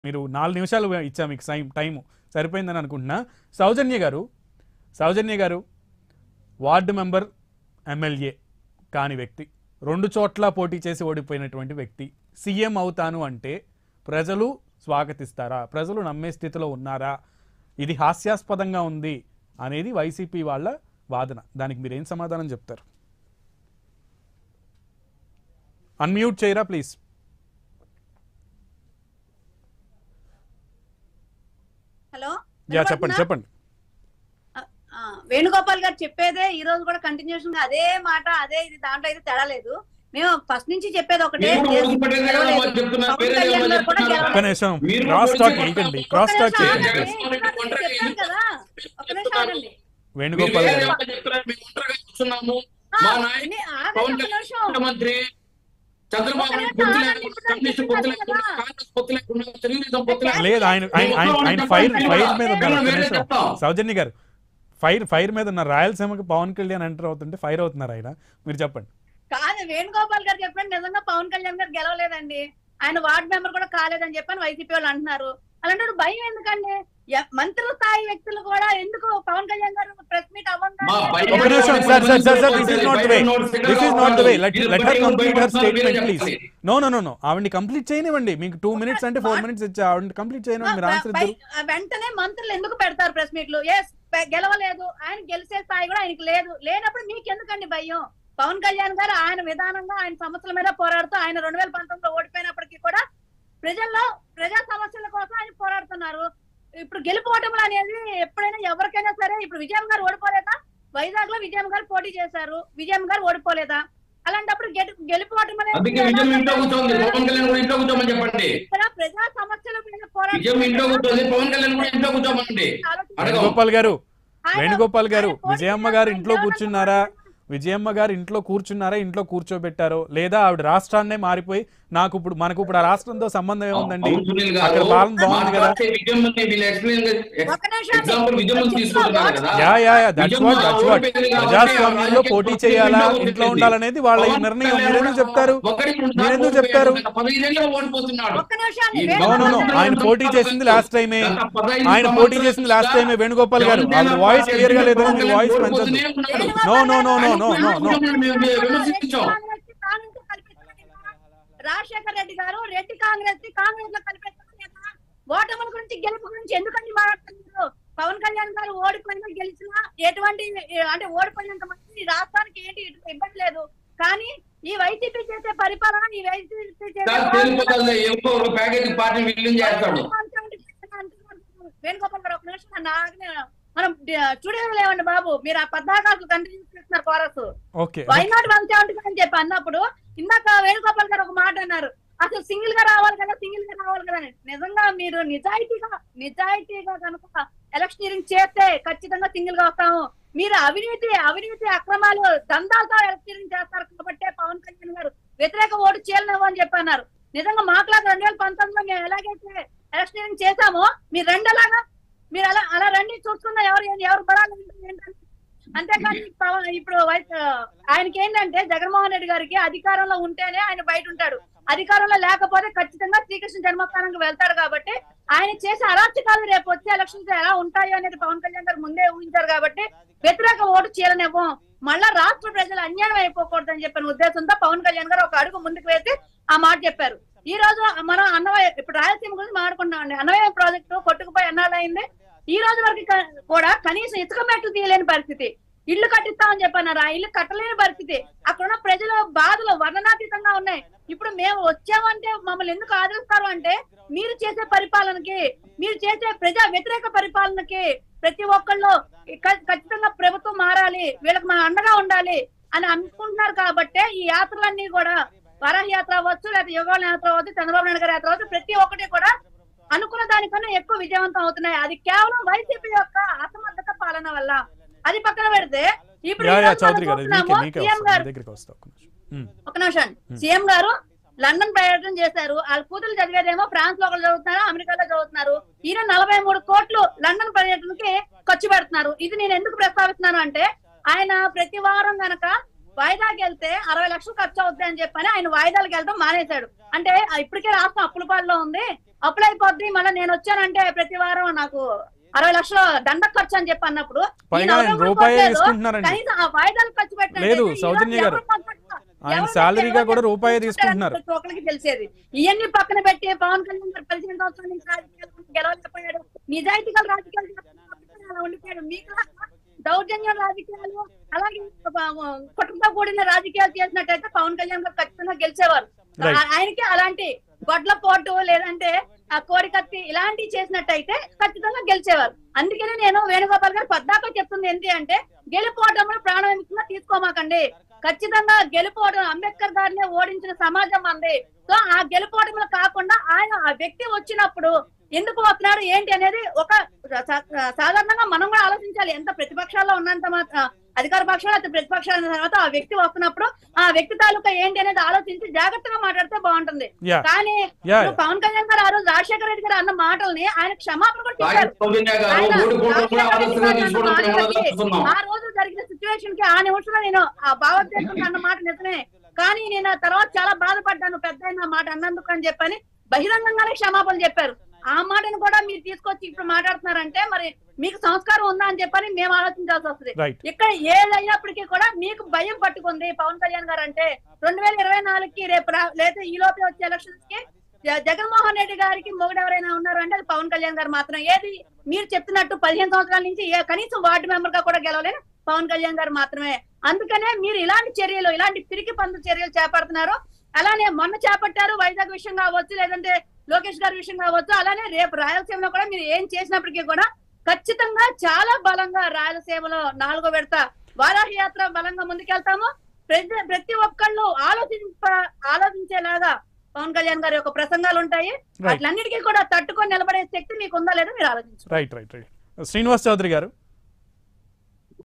మీరు 4 నిమిషాలు ఇచ్చా మీకు టైము సరిపోయిందని అనుకుంటున్నా. సౌజన్య గారు వార్డు మెంబర్ ఎమ్మెల్యే కాని వ్యక్తి, 2 చోట్ల పోటీ చేసి ఓడిపోయినటువంటి వ్యక్తి సీఎం అవుతాను అంటే ప్రజలు స్వాగతిస్తారా? ప్రజలు నమ్మే స్థితిలో ఉన్నారా? ఇది హాస్యాస్పదంగా ఉంది అనేది వైసీపీ వాళ్ళ వాదన. దానికి మీరేం సమాధానం చెప్తారు? అన్మ్యూట్ చేయరా ప్లీజ్. హలో, చెప్పండి. వేణుగోపాల్ గారు చెప్పేదే ఈ రోజు కూడా కంటిన్యూషన్ గా అదే మాట, అదే ఇది, దాంట్లో అయితే తేడా లేదు. మేము ఫస్ట్ నుంచి చెప్పేది ఒకటే, వేణుగోపాల్ గారు లేదు, ఆయన ఫైర్ మీద ఉన్నారు. సౌజన్య గారు ఫైర్ మీద ఉన్నారు. రాయలసీమకి పవన్ కళ్యాణ్ ఎంటర్ అవుతుంటే ఫైర్ అవుతున్నారు ఆయన. మీరు చెప్పండి. కాదు, వేణుగోపాల్ గారు చెప్పండి, నిజంగా పవన్ కళ్యాణ్ గారు గెలవలేదండి, ఆయన వార్డు మెంబర్ కూడా కాలేదని చెప్పని వైసీపీ వాళ్ళు అంటున్నారు. అలాంటి భయం ఎందుకండి? మంత్రుల స్థాయి వ్యక్తులు కూడా ఎందుకు పవన్ కళ్యాణ్ గారు ప్రెస్ మీట్ ఆవిడ్ని కంప్లీట్ చేయనివ్వండి. మీకు 2 minutes అంటే 4 minutes ఇచ్చా, ఆవిడ్ని కంప్లీట్ చేయనివ్వండి. వెంటనే మంత్రులు ఎందుకు పెడతారు ప్రెస్ మీట్లు? గెలవలేదు, ఆయన గెలిచే స్థాయి కూడా ఆయనకి లేదు. లేనప్పుడు మీకు ఎందుకండి భయం? పవన్ కళ్యాణ్ గారు ఆయన విధానంగా ఆయన సమస్యల మీద పోరాడుతూ, ఆయన 2019లో ఓడిపోయినప్పటికీ కూడా ప్రజా సమస్యల కోసం ఆయన పోరాడుతున్నారు. ఇప్పుడు గెలుపోవటములు అనేది ఎప్పుడైనా ఎవరికైనా సరే, ఇప్పుడు విజయం గారు ఓడిపోలేదా? వైజాగ్ లో విజయం గారు పోటీ చేశారు, విజయం గారు ఓడిపోలేదా? అలాంటప్పుడు గెలుపోవటం అనేది ప్రజా సమస్యల మీద వేణుగోపాల్ గారు విజయమ్మ గారు ఇంట్లో కూర్చున్నారా? విజయమ్మ గారు ఇంట్లో కూర్చున్నారా? ఇంట్లో కూర్చోబెట్టారో లేదా ఆవిడ రాష్ట్రాన్నే మారిపోయి మనకు ఇప్పుడు ఆ రాష్ట్రంతో సంబంధం ఏముందండి? అక్కడ పాలన బాగుంది కదా. ప్రజాస్వామ్యంలో పోటీ చేయాలా, ఇంట్లో ఉండాలనేది వాళ్ళ నిర్ణయం. మీరెందుకు చెప్తారు? ఆయన పోటీ చేసింది లాస్ట్ టైమే. వేణుగోపాల్ గారు ఆవిడ వాయిస్ క్లియర్ గా లేదని మీ వాయిస్ పెంచదు. రాజశేఖర్ రెడ్డి గారు రెడ్డి కాంగ్రెస్ లో కలిపేస్తున్న ఓటముల గురించి, గెలుపు గురించి ఎందుకండి మాట్లాడుతున్నారు? పవన్ కళ్యాణ్ గారు ఓడిపోయినా గెలిచినా ఎటువంటి అంటే ఓడిపోయినంత మంది రాష్ట్రానికి ఏంటి ఇబ్బంది లేదు. కానీ ఈ వైసీపీ చేసే పరిపాలన, ఈ వైసీపీ వేణుగోపాల్ గారు ఒక నిమిషం, మనం స్టూడియోలో లేవండి బాబు, మీరు ఆ 14 కంటిన్యూ చేస్తున్నారు కోరస్. వై నాట్ 170 అని చెప్పి అన్నప్పుడు ఇందాక వేణుగోపాల్ గారు ఒక మాట అన్నారు, అసలు సింగిల్ గా రావాలి కదా అని. నిజంగా మీరు నిజాయితీగా కనుక ఎలక్షనీరింగ్ చేస్తే ఖచ్చితంగా సింగిల్ గా వస్తాము. మీరు అవినీతి అక్రమాలు దందాలతో ఎలక్షనీరింగ్ చేస్తారు కాబట్టి పవన్ కళ్యాణ్ గారు వ్యతిరేక ఓటు చేయలేవు అని చెప్పి అన్నారు. నిజంగా మాట్లాడు 2019లో మేము ఎలాగైతే ఎలక్షనీరింగ్ చేశామో మీరు రెండలాగా మీరు అలా రండి, చూసుకుందా ఎవరు బలాలు ఏంటంటే. అంతేకాని ఇప్పుడు ఆయనకి ఏంటంటే జగన్మోహన్ రెడ్డి గారికి అధికారంలో ఉంటేనే ఆయన బయట ఉంటాడు, అధికారంలో లేకపోతే ఖచ్చితంగా శ్రీకృష్ణ జన్మస్థానానికి వెళ్తాడు. కాబట్టి ఆయన చేసే అరాచకాలు రేపు వచ్చే ఎలక్షన్స్ ఎలా ఉంటాయో అనేది పవన్ కళ్యాణ్ గారు ముందే ఊహించారు. కాబట్టి వ్యతిరేక ఓటు చేయలేనివ్వం, మళ్ళా రాష్ట్ర ప్రజలు అన్యాయం అయిపోకూడదు అని చెప్పిన ఉద్దేశంతో పవన్ కళ్యాణ్ గారు ఒక అడుగు ముందుకు వేసి ఆ మాట చెప్పారు. ఈ రోజు మనం ఇప్పుడు రాయలసీమ గురించి మాట్లాడుకుంటున్నాం అండి. అన్నవయ్య ప్రాజెక్టు కొట్టుకుపోయి ఎన్నాళ్ళు అయింది? ఈ రోజు వరకు కూడా కనీసం ఇసుక మెట్లు తీయలేని పరిస్థితి. ఇల్లు కట్టిస్తామని చెప్పన్నారు, ఆ ఇల్లు కట్టలేని పరిస్థితి. అక్కడున్న ప్రజల బాధలు వర్ణనాతీతంగా ఉన్నాయి. ఇప్పుడు మేము వచ్చామంటే మమ్మల్ని ఎందుకు ఆదరిస్తారు అంటే, మీరు చేసే పరిపాలనకి, మీరు చేసే ప్రజా వ్యతిరేక పరిపాలనకి ప్రతి ఒక్కళ్ళు ఖచ్చితంగా ప్రభుత్వం మారాలి, వీళ్ళకి మనం అండగా ఉండాలి అని అనుకుంటున్నారు. కాబట్టి ఈ యాత్రలన్నీ కూడా వరాహ యాత్ర అవ్వచ్చు, లేదా యుగాల యాత్ర అవ్వచ్చు, చంద్రబాబు నాయుడు గారి యాత్ర అవ్వచ్చు, ప్రతి ఒక్కటి కూడా అనుకున్న దానికన్నా ఎక్కువ విజయవంతం అవుతున్నాయి. అది కేవలం వైసీపీ యొక్క అసమర్థత పాలన వల్ల. అది పక్కన పెడితే ఇప్పుడు సీఎం గారు లండన్ పర్యటన చేశారు. వాళ్ళ కూతురు చదివేదేమో ఫ్రాన్స్ లో ఒకళ్ళు చదువుతున్నారు, అమెరికాలో చదువుతున్నారు. ఈయన 43 కోట్లు లండన్ పర్యటనకి ఖర్చు పెడుతున్నారు. ఇది నేను ఎందుకు ప్రస్తావిస్తున్నాను అంటే, ఆయన ప్రతి వారం గనక వాయిదాకి వెళ్తే 60 లక్షలు ఖర్చు అవుతాయి అని చెప్పని ఆయన వాయిదాలకు వెళ్ళడం మానేశాడు. అంటే ఇప్పటికే రాష్ట్రం అప్పుల పాలలో ఉంది, అప్పులు అయిపోద్ది, మళ్ళీ నేను వచ్చానంటే ప్రతి వారం నాకు 60 లక్షలు దండ ఖర్చు అని చెప్పి అన్నప్పుడు పైగా ఆయన రూపాయి తీసుకుంటున్నారండి. కనీసం ఆ వాయిదాలు ఖర్చు పెట్టండి. లేదు సౌజన్య గారు, ఆయన శాలరీగా కూడా రూపాయి తీసుకుంటున్నారు. ఒకరికి తెలిసేది. ఇవన్నీ పక్కన పెట్టి పవన్ కళ్యాణ్ గారు 15 సంవత్సరాల నుంచి రాజకీయాలు గెలవలేకపోయాడు, నిజాయితీగా రాజకీయాలు అలా ఉండిపోయాడు. మీకు దౌర్జన్యం రాజకీయాలు అలాగే కుటుంబంతో కూడిన రాజకీయాలు చేసినట్టయితే పవన్ కళ్యాణ్ గారు ఖచ్చితంగా గెలిచేవారు. ఆయనకి అలాంటి గొడ్ల పోటు లేదంటే ఆ కోడికత్తి ఇలాంటివి చేసినట్టయితే ఖచ్చితంగా గెలిచేవారు. అందుకనే నేను వేణుగోపాల్ గారు పద్దాకా చెప్తుంది ఏంటి అంటే గెలిపోవడంలో ప్రాణానికి తీసుకోమాకండి. ఖచ్చితంగా గెలిపోవడం, అంబేద్కర్ గారిని ఓడించిన సమాజం అంది. సో ఆ గెలిపోవడంలో కాకుండా ఆయన ఆ వ్యక్తి వచ్చినప్పుడు ఎందుకు వస్తున్నాడు ఏంటి అనేది ఒక సాధారణంగా మనం కూడా ఆలోచించాలి. ఎంత ప్రతిపక్షాల్లో ఉన్నంత అధికార పక్షాలు అయితే ప్రతిపక్షాల తర్వాత ఆ వ్యక్తి వస్తున్నప్పుడు ఆ వ్యక్తి తాలూకా ఏంటి అనేది ఆలోచించి జాగ్రత్తగా మాట్లాడితే బాగుంటుంది. కానీ పవన్ కళ్యాణ్ గారు ఆ రోజు రాజశేఖర రెడ్డి గారు అన్న మాటల్ని ఆయన క్షమాపణ కూడా చెప్పారు. ఆ రోజు జరిగిన సిచ్యువేషన్ కి ఆ నిమిషంలో నేను ఆ భావోద్వేగం అన్న మాట నిజమే, కానీ నేను ఆ తర్వాత చాలా బాధపడ్డాను పెద్ద మాట అన్నందుకు అని చెప్పని బహిరంగంగానే క్షమాపణ చెప్పారు. ఆ మాటను కూడా మీరు తీసుకొచ్చి ఇప్పుడు మాట్లాడుతున్నారంటే మరి మీకు సంస్కారం ఉందా అని చెప్పని మేము ఆలోచించాల్సి వస్తుంది. ఇక్కడ ఏదైనప్పటికీ కూడా మీకు భయం పట్టుకుంది పవన్ కళ్యాణ్ గారు అంటే 2024కి రేపు లేదా ఈ లోపే వచ్చే ఎలక్షన్స్ కి జగన్మోహన్ రెడ్డి గారికి మొగుడు ఎవరైనా ఉన్నారు అంటే అది పవన్ కళ్యాణ్ గారు మాత్రం. ఏది మీరు చెప్తున్నట్టు 15 సంవత్సరాల నుంచి కనీసం వార్డు మెంబర్ గా కూడా గెలవలేని పవన్ కళ్యాణ్ గారు మాత్రమే. అందుకనే మీరు ఇలాంటి చర్యలు, ఇలాంటి పిరికి పందు చర్యలు చేపడుతున్నారు. అలానే మొన్న చేపట్టారు వైజాగ్ విషయం కావచ్చు, లేదంటే లోకేష్ గారి విషయం కావచ్చు. అలానే రేపు రాయలసీమలో కూడా మీరు ఏం చేసినప్పటికీ కూడా ఖచ్చితంగా చాలా బలంగా రాయలసీమలో 4వ విడత వారాహి యాత్ర బలంగా ముందుకెళ్తాము. ప్రతి ఒక్కళ్ళు ఆలోచించేలాగా పవన్ కళ్యాణ్ గారి యొక్క ప్రసంగాలు ఉంటాయి. అట్లన్నిటికీ కూడా తట్టుకొని నిలబడే శక్తి మీకు ఉందా లేదా మీరు ఆలోచించారు. రైట్ శ్రీనివాస్ చౌదరి గారు.